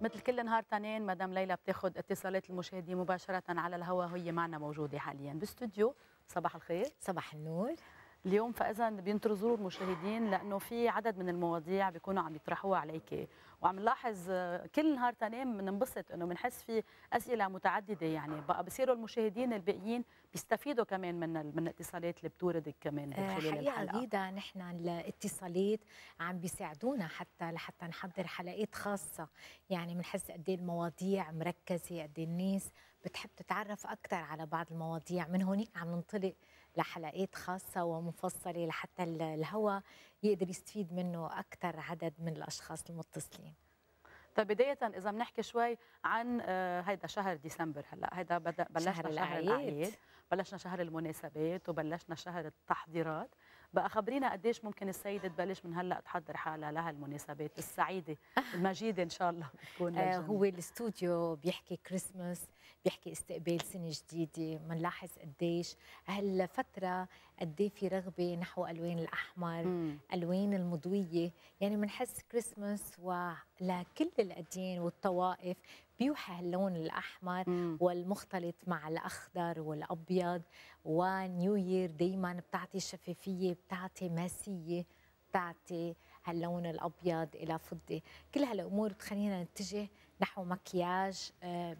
مثل كل نهار تنين مدام ليلى بتاخد اتصالات المشاهدين مباشرة على الهواء، وهي معنا موجودة حاليا باستوديو. صباح الخير. صباح النور. اليوم فاذا بينتظروا المشاهدين لانه في عدد من المواضيع بيكونوا عم يطرحوها عليك، وعم نلاحظ كل نهار تنين بننبسط انه بنحس في اسئله متعدده، يعني بقى بصيروا المشاهدين الباقيين بيستفيدوا كمان من الاتصالات اللي بتوردك كمان خلال حقيقة الحلقه. غيدا نحن الاتصالات عم بيساعدونا حتى نحضر حلقات خاصة، يعني بنحس قد ايه المواضيع مركزة، قد ايه الناس بتحب تتعرف أكثر على بعض المواضيع، من هونيك عم ننطلق لحلقات خاصة ومفصلة لحتى الهوى يقدر يستفيد منه أكثر عدد من الأشخاص المتصلين. طيب بداية إذا بنحكي شوي عن هيدا شهر ديسمبر، هلا هيدا بلشنا شهر الأعياد، بلشنا شهر المناسبات وبلشنا شهر التحضيرات. بقى خبرينا قديش ممكن السيدة تبلش من هلا تحضر حالها لها المناسبات السعيدة المجيدة إن شاء الله تكون للجميع. هو الاستوديو بيحكي كريسماس، بيحكي استقبال سنة جديدة، بنلاحظ قديش هالفترة قد ايه في رغبة نحو ألوان الأحمر، ألوان المضوية، يعني بنحس كريسماس ولكل الأديان والطوائف بيوحى اللون الأحمر والمختلط مع الأخضر والأبيض، ونيو يير دايما بتعطي شفافية، بتعطي ماسية، بتعطي هاللون الأبيض إلى فضي. كل هالأمور بتخلينا نتجه نحو مكياج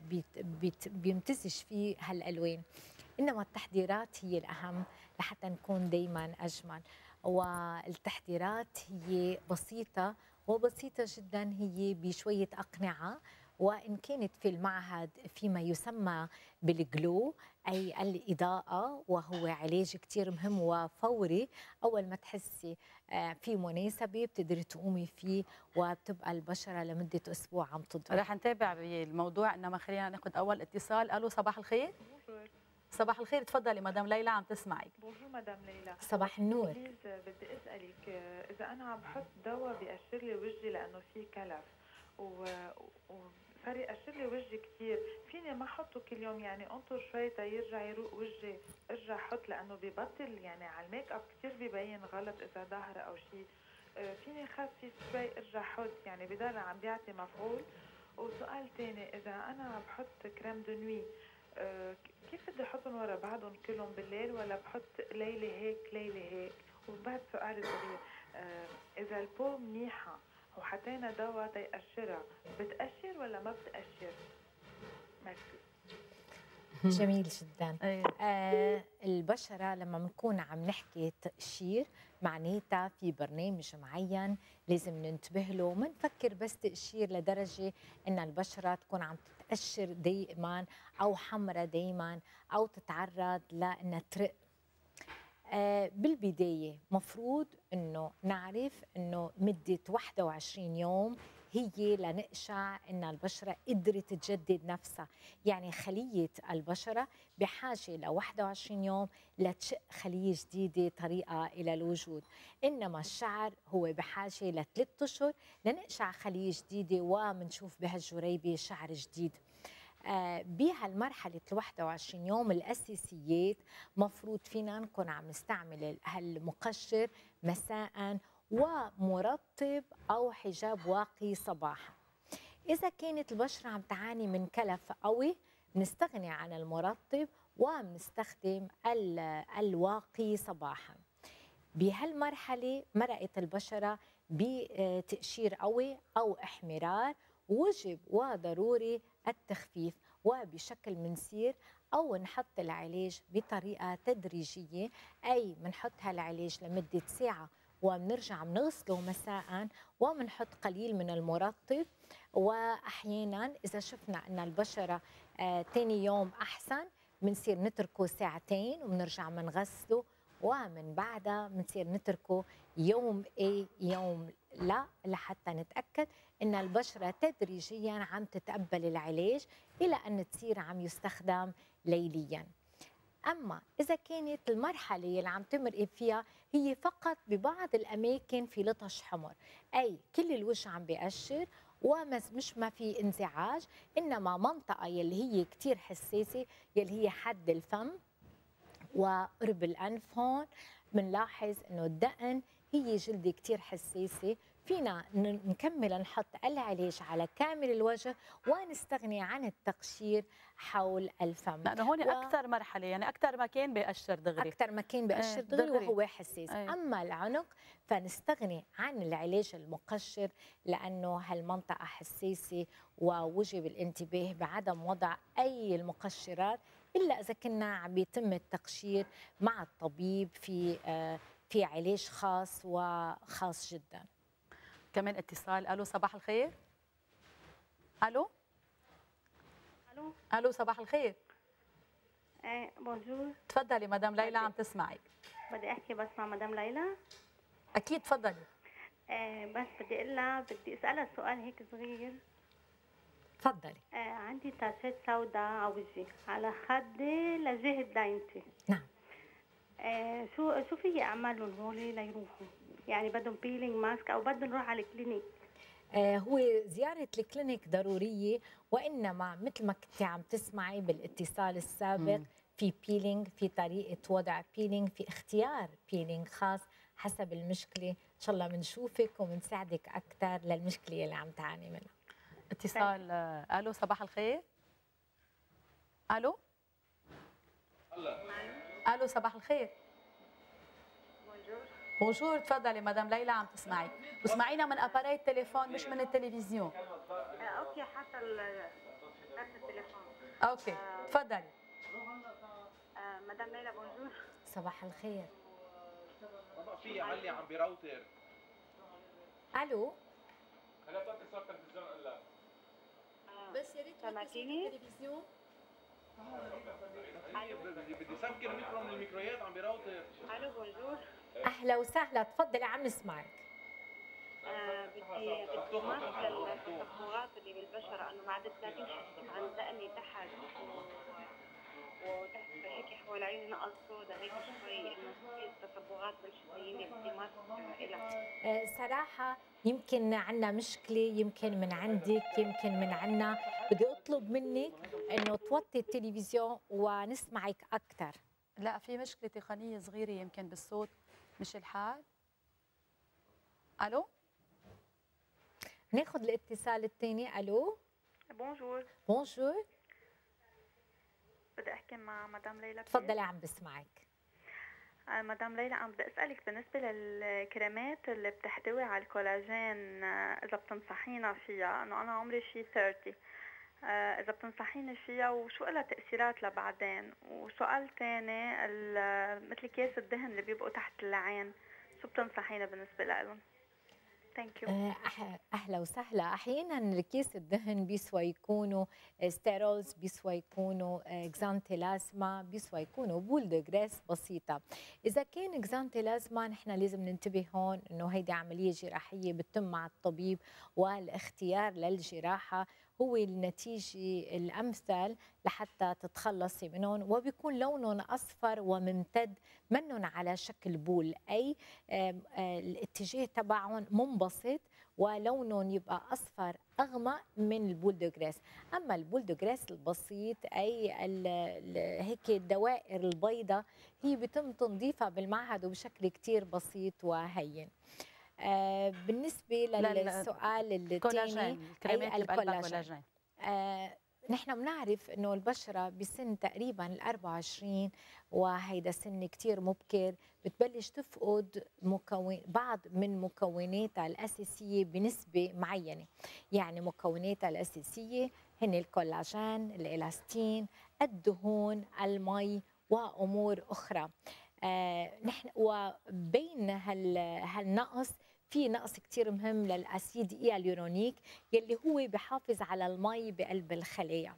بيمتزج فيه هالألوان، إنما التحضيرات هي الأهم لحتى نكون دايما أجمل. والتحضيرات هي بسيطة وبسيطة جدا، هي بشوية أقنعة، وإن كانت في المعهد فيما يسمى بالجلو أي الإضاءة، وهو علاج كتير مهم وفوري. أول ما تحسي في مناسبة بتقدري تقومي فيه، وبتبقى البشرة لمدة أسبوع عم تضوي. رح نتابع بالموضوع، إنما خلينا ناخذ أول اتصال. ألو صباح الخير. بونجور. صباح الخير، تفضلي مدام ليلى عم تسمعك. بونجور مدام ليلى. صباح النور. بليز بدي اسالك اذا انا عم بحط دواء بيقشر لي وجهي لانه في كلف وصار يقشر لي وجهي كثير، فيني ما احطه كل يوم؟ يعني انطر شوي يرجع يروق وجهي ارجع احط، لانه ببطل يعني على الميك اب كثير ببين غلط اذا ظاهره او شيء. فيني خفف شوي ارجع احط، يعني بضل عم بيعطي مفعول. وسؤال ثاني، اذا انا عم بحط كريم دو نوي كيف بدي احطهم ورا بعضهم كلهم بالليل، ولا بحط ليله هيك ليله هيك؟ وبعد سؤال صغير، اذا البو منيحه وحطينا دواء تيقشرها بتقشر ولا ما بتقشر؟ ميرسي. جميل جدا. البشرة لما بنكون عم نحكي تقشير معناتها في برنامج معين لازم ننتبه له، ما نفكر بس تقشير لدرجة ان البشرة تكون عم تتقشر دائما او حمرة دائما او تتعرض لانها ترق. بالبداية مفروض انه نعرف انه مدة 21 يوم هي لنقشع ان البشرة قدرت تجدد نفسها، يعني خلية البشرة بحاجة ل 21 يوم لتشق خلية جديدة طريقة الى الوجود، انما الشعر هو بحاجة ل3 اشهر لنقشع خلية جديدة ومنشوف بهالجريبة شعر جديد. بهالمرحلة 21 يوم الأساسيات مفروض فينا نكون عم نستعمل هالمقشر مساء ومرطب أو حجاب واقي صباحا. إذا كانت البشرة عم تعاني من كلف قوي بنستغني عن المرطب وبنستخدم الواقي صباحا. بهالمرحلة مرقت البشرة بتقشير قوي أو احمرار، وجب وضروري التخفيف، وبشكل منسير أو نحط العلاج بطريقة تدريجية، أي منحط هالعلاج لمدة ساعة ومنرجع منغسله مساء ومنحط قليل من المرطب. وأحيانا إذا شفنا أن البشرة تاني يوم أحسن منصير نتركه ساعتين ومنرجع منغسله، ومن بعدها بنصير نتركه يوم يوم لا، لحتى نتأكد ان البشرة تدريجيا عم تتقبل العلاج الى ان تصير عم يستخدم ليليا. اما اذا كانت المرحلة اللي عم تمرق فيها هي فقط ببعض الاماكن في لطش حمر، اي كل الوجه عم بيقشر ومش ما في انزعاج، انما منطقة يلي هي كتير حساسة يلي هي حد الفم وقرب الأنف، هون بنلاحظ إنه الدقن هي جلدة كتير حساسة، فينا نكمل نحط العلاج على كامل الوجه ونستغني عن التقشير حول الفم. لانه هون اكثر مرحله، يعني اكثر مكان بيقشر دغري، اكثر مكان بيقشر دغري وهو حساس. اما العنق فنستغني عن العلاج المقشر لانه هالمنطقه حساسه، ووجب الانتباه بعدم وضع اي المقشرات الا اذا كنا عم بيتم التقشير مع الطبيب في علاج خاص وخاص جدا. كمان اتصال. الو صباح الخير. الو الو صباح الخير. بونجور. تفضلي مدام ليلى، عم تسمعي. بدي احكي بس مع مدام ليلى. اكيد تفضلي. بس بدي اقول لها، بدي اسالها سؤال هيك صغير. تفضلي. عندي تاتشات سوداء على وجهي، على خدي لجهه داينتي. نعم. شو في اعملهم هول ليروحوا؟ يعني بدهم بيلينج ماسك او بدهم نروح على الكلينيك؟ هو زيارة الكلينيك ضرورية، وإنما مثل ما كنت عم تسمعي بالاتصال السابق في بيلينج، في طريقة وضع بيلينج، في اختيار بيلينج خاص حسب المشكلة. إن شاء الله بنشوفك وبنساعدك أكثر للمشكلة اللي عم تعاني منها. اتصال. الو صباح الخير. الو الو صباح الخير. بونجور. تفضلي مدام ليلى، عم تسمعي واسمعينا من اباري التليفون مش من التلفزيون. اوكي، حتى التليفون. اوكي تفضلي. مدام ليلى بونجور. صباح الخير. في علي عم براوتر. الو. هلا طلعت صار تلفزيون قال بس يا ريت سمعتيني؟ التلفزيون. بدي سكر الميكرو من الميكرويات عم براوتر. الو بونجور. اهلا وسهلا، تفضلي عم نسمعك. بدي ماسك التصبغات اللي بالبشره، انه بعد 30 حسيت عن دقني تحت وتحت هيك حول عيني نقص سودا هيك شوي، انه في تصبغات بالشفايين، بدي ماسك إلها. صراحة يمكن عنا مشكلة، يمكن من عندك، يمكن من عنا. بدي أطلب منك إنه توطي التلفزيون ونسمعك أكثر. لا، في مشكله تقنيه صغيره يمكن بالصوت، مش الحال. الو. ناخذ الاتصال الثاني. الو. بونجور. بونجور. بدي احكي مع مدام ليلى. تفضلي عم بسمعك. مدام ليلى، عم بدي اسالك بالنسبه للكريمات اللي بتحتوي على الكولاجين، اذا بتنصحينا فيها، انه انا عمري شي 30، اذا بتنصحيني فيها وشو لها تاثيرات لبعدين. وسؤال ثاني، مثل كيس الدهن اللي بيبقوا تحت العين، شو بتنصحينا بالنسبه لهم؟ ثانك يو. اهلا وسهلا. احيانا كيس الدهن بيسوى يكونوا ستيرويدز، بيسوى يكونوا اكزانتيلازما، بيسوى يكونوا بولدوغريس بسيطه. اذا كان اكزانتيلازما نحن لازم ننتبه هون انه هيدي عمليه جراحيه بتتم مع الطبيب، والاختيار للجراحه هو النتيجة الأمثل لحتى تتخلصي منهم، وبيكون لونهم أصفر وممتد، منهم على شكل بول، أي الاتجاه تبعهم منبسط ولونهم يبقى أصفر أغمق من البولدوغريس. أما البولدوغريس البسيط أي هيك الدوائر البيضاء هي بيتم تنظيفها بالمعهد وبشكل كتير بسيط وهين. بالنسبة للسؤال الثاني، أي الكولاجين، نحن بنعرف انه البشره بسن تقريبا ال24، وهيدا سن كتير مبكر، بتبلش تفقد بعض من مكوناتها الاساسيه بنسبه معينه. يعني مكوناتها الاساسيه هن الكولاجين، الالاستين، الدهون، المي وامور اخرى. نحن وبين هالنقص في نقص كتير مهم للأسيد إيالورونيك يلي هو بحافظ على المي بقلب الخلايا.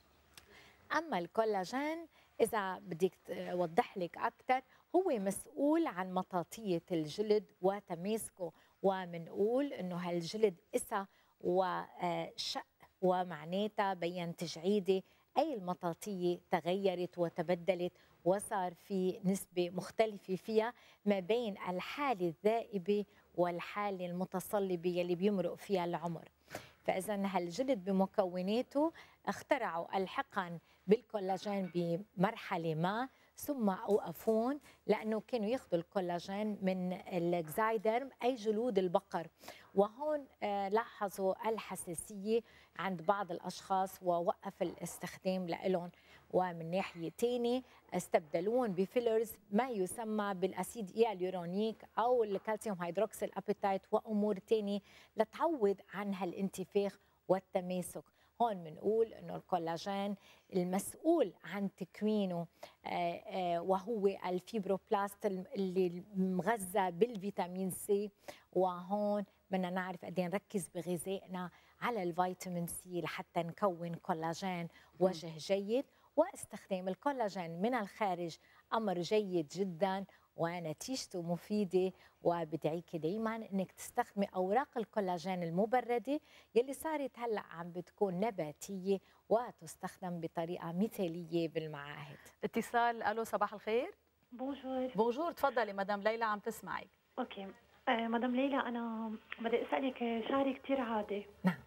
أما الكولاجين إذا بدك أوضح لك أكثر، هو مسؤول عن مطاطية الجلد وتماسكه، ومنقول إنه هالجلد إسا وشق، ومعناتها بين تجعيدة، أي المطاطية تغيرت وتبدلت وصار في نسبة مختلفة فيها ما بين الحالة الذائبة والحالة المتصلبة يلي بيمرق فيها العمر. فإذا هالجلد بمكوناته اخترعوا الحقن بالكولاجين بمرحلة ما، ثم أوقفون لأنه كانوا ياخذوا الكولاجين من الجزايدرم أي جلود البقر. وهون لاحظوا الحساسية عند بعض الأشخاص ووقف الاستخدام لهم. ومن ناحية تانية استبدلون بفيلرز ما يسمى بالأسيد هيالورونيك أو الكالسيوم هيدروكسيل أبيتايت وأمور تانية لتعوض عن هالانتفاخ والتماسك. هون بنقول انه الكولاجين المسؤول عن تكوينه وهو الفيبروبلاست اللي مغذى بالفيتامين سي. وهون بدنا نعرف قد ايه نركز بغذائنا على الفيتامين سي لحتى نكون كولاجين وجه جيد. واستخدام الكولاجين من الخارج امر جيد جدا ونتيجته مفيده. وبدعيك دائما انك تستخدمي اوراق الكولاجين المبرده يلي صارت هلا عم بتكون نباتيه وتستخدم بطريقه مثاليه بالمعاهد. اتصال. الو صباح الخير. بونجور. بونجور، تفضلي مدام ليلى عم تسمعك. اوكي مدام ليلى، انا بدي اسالك، شعري كثير عادي. نعم.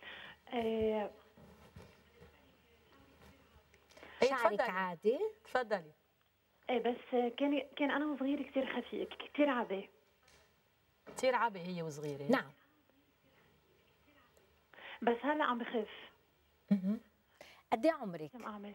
شعرك عادي؟ تفضلي. بس كان انا وصغير كثير خفيف، كثير عبي. كثير عبي هي وصغيره؟ نعم. بس هلا عم بخف. قد ايه عمرك؟ كم اعمل؟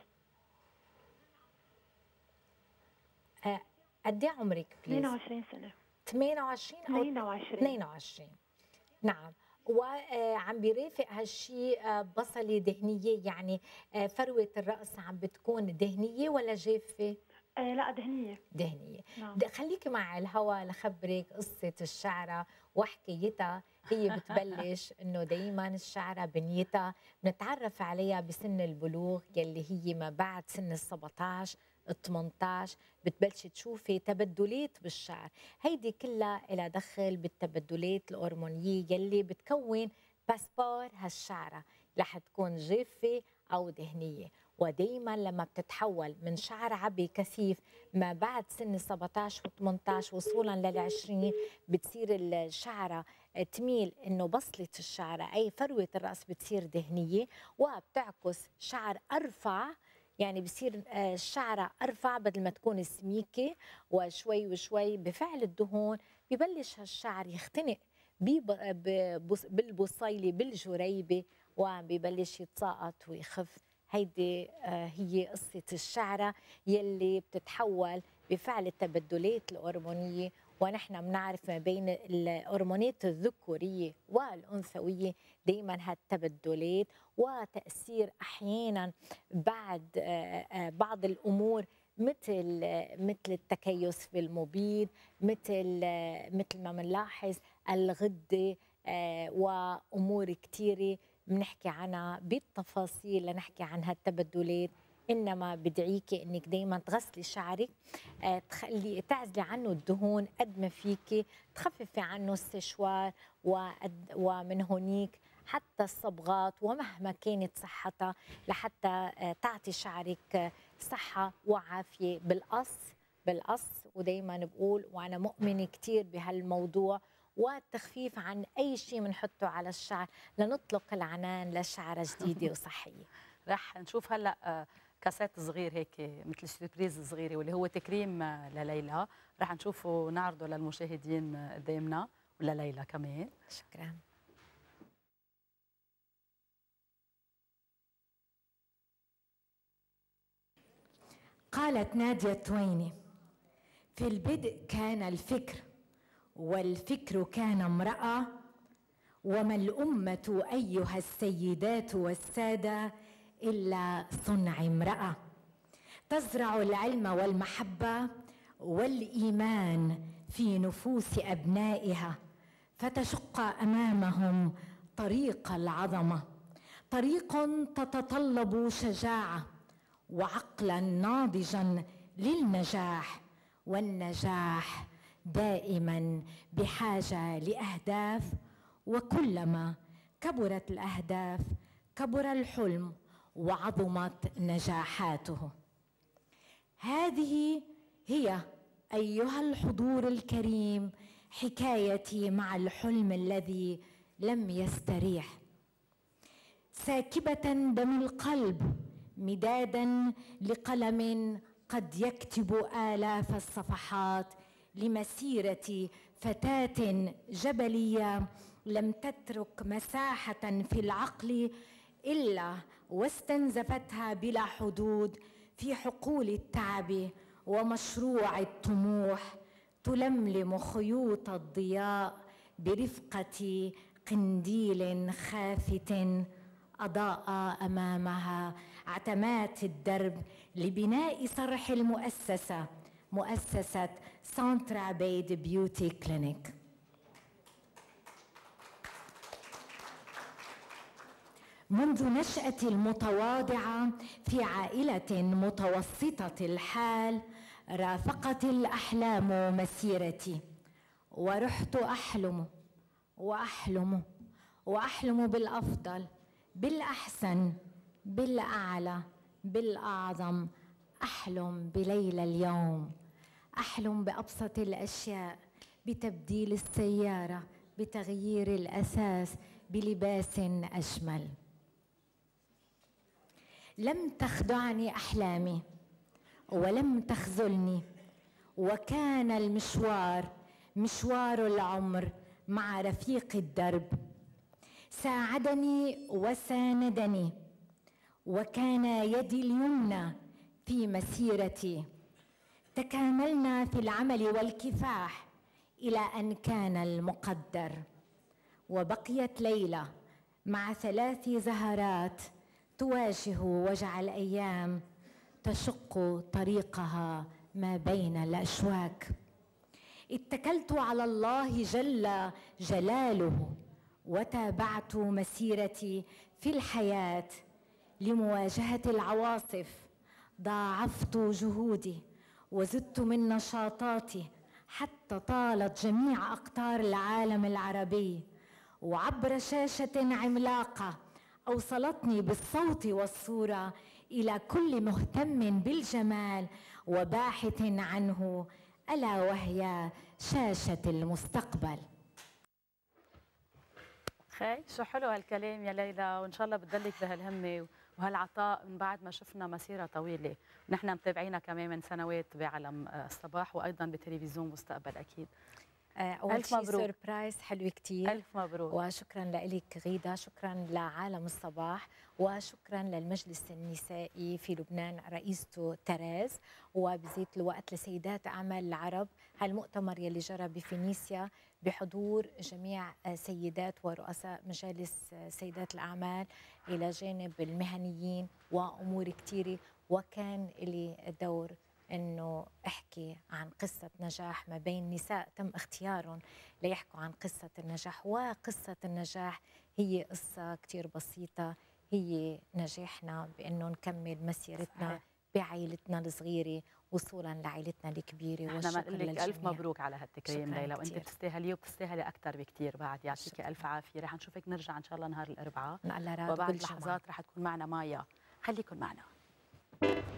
قد ايه عمرك بليز؟ 22 سنه. 28 او 22. نعم. وعم بيرافق هالشيء بصله دهنيه، يعني فروه الراس عم بتكون دهنيه ولا جافه؟ لا دهنيه. دهنيه. نعم. خليكي مع الهوا لخبرك قصه الشعره وحكايتها. هي بتبلش انه دائما الشعره بنيتها بنتعرف عليها بسن البلوغ يلي هي ما بعد سن ال 17 18 بتبلشي تشوفي تبدلات بالشعر. هيدي كلها لها دخل بالتبدلات الهرمونيه يلي بتكون باسبور هالشعره، رح تكون جافه او دهنيه. ودائما لما بتتحول من شعر عبي كثيف ما بعد سن 17 و18 وصولا لل20 بتصير الشعره تميل انه بصله الشعره اي فروه الراس بتصير دهنيه وبتعكس شعر ارفع. يعني بصير الشعره ارفع بدل ما تكون سميكه، وشوي وشوي بفعل الدهون ببلش هالشعر يختنق بالبصيله بالجريبه وببلش يتساقط ويخف. هيدي هي قصة الشعرة يلي بتتحول بفعل التبدلات الهرمونية. ونحن بنعرف ما بين الهرمونات الذكورية والأنثوية دايما هالتبدلات وتأثير أحيانا بعد بعض الأمور مثل التكيس في المبيض، مثل ما بنلاحظ الغدة وأمور كتيرة بنحكي عنها بالتفاصيل لنحكي عن هالتبدلات. انما بدعيكي انك دائما تغسلي شعرك، تعزلي عنه الدهون قد ما فيكي، تخففي عنه السشوار ومن هونيك حتى الصبغات ومهما كانت صحتها لحتى تعطي شعرك صحه وعافيه بالقص. ودائما بقول وانا مؤمنه كثير بهالموضوع والتخفيف عن أي شيء بنحطه على الشعر لنطلق العنان لشعرة جديدة وصحية. رح نشوف هلا كاسات صغير هيك مثل سوربريز صغيرة واللي هو تكريم لليلى، رح نشوفه ونعرضه للمشاهدين قدامنا ولليلى كمان. شكرا. قالت نادية التويني: في البدء كان الفكر، والفكر كان امرأة، وما الأمة أيها السيدات والسادة إلا صنع امرأة تزرع العلم والمحبة والإيمان في نفوس أبنائها، فتشق أمامهم طريق العظمة، طريق تتطلب شجاعة وعقلا ناضجا للنجاح. والنجاح دائما بحاجة لأهداف، وكلما كبرت الأهداف كبر الحلم وعظمت نجاحاته. هذه هي أيها الحضور الكريم حكايتي مع الحلم الذي لم يستريح، ساكبة دم القلب مدادا لقلم قد يكتب آلاف الصفحات لمسيرة فتاة جبلية لم تترك مساحة في العقل إلا واستنزفتها بلا حدود في حقول التعب ومشروع الطموح، تلملم خيوط الضياء برفقة قنديل خافت أضاء أمامها عتمات الدرب لبناء صرح المؤسسة، مؤسسة سانتر عبيد بيوتي كلينيك. منذ نشأتي المتواضعة في عائلة متوسطة الحال رافقت الأحلام مسيرتي، ورحت أحلم وأحلم وأحلم بالأفضل، بالأحسن، بالأعلى، بالأعظم. أحلم بليلى اليوم، أحلم بأبسط الأشياء، بتبديل السيارة، بتغيير الأساس، بلباس أجمل. لم تخدعني أحلامي ولم تخذلني، وكان المشوار مشوار العمر مع رفيق الدرب، ساعدني وساندني، وكان يدي اليمنى في مسيرتي. تكاملنا في العمل والكفاح إلى أن كان المقدر، وبقيت ليلى مع 3 زهرات تواجه وجع الأيام، تشق طريقها ما بين الأشواك. اتكلت على الله جل جلاله وتابعت مسيرتي في الحياة لمواجهة العواصف. ضاعفت جهودي وزدت من نشاطاتي حتى طالت جميع أقطار العالم العربي، وعبر شاشة عملاقة أوصلتني بالصوت والصورة إلى كل مهتم بالجمال وباحث عنه، ألا وهي شاشة المستقبل. خي شو حلو هالكلام يا ليلى، وإن شاء الله بتضلك بهالهمة وهالعطاء من بعد ما شفنا مسيرة طويلة. نحن متابعينا كمان من سنوات بعالم الصباح وأيضا بتلفزيون مستقبل أكيد. ألف مبروك، سربرايز حلو كتير. ألف مبروك وشكرا لك غيدة، شكرا لعالم الصباح، وشكرا للمجلس النسائي في لبنان رئيسته تراز، وبزيت الوقت لسيدات أعمال العرب. هالمؤتمر يلي جرى بفينيسيا بحضور جميع سيدات ورؤساء مجالس سيدات الأعمال إلى جانب المهنيين وأمور كتيرة، وكان لي دور أنه أحكي عن قصة نجاح ما بين نساء تم اختيارهم ليحكوا عن قصة النجاح. وقصة النجاح هي قصة كتير بسيطة، هي نجاحنا بأنه نكمل مسيرتنا بعائلتنا الصغيرة وصولا لعائلتنا الكبيرة. نحن بنقول لك ألف مبروك على هالتكريم ليلى، وأنت بتستاهليه وبتستاهلي أكثر بكثير بعد. يعطيكي ألف عافية. رح نشوفك نرجع إن شاء الله نهار الأربعاء، وبعد لحظات رح تكون معنا مايا. خليكن معنا.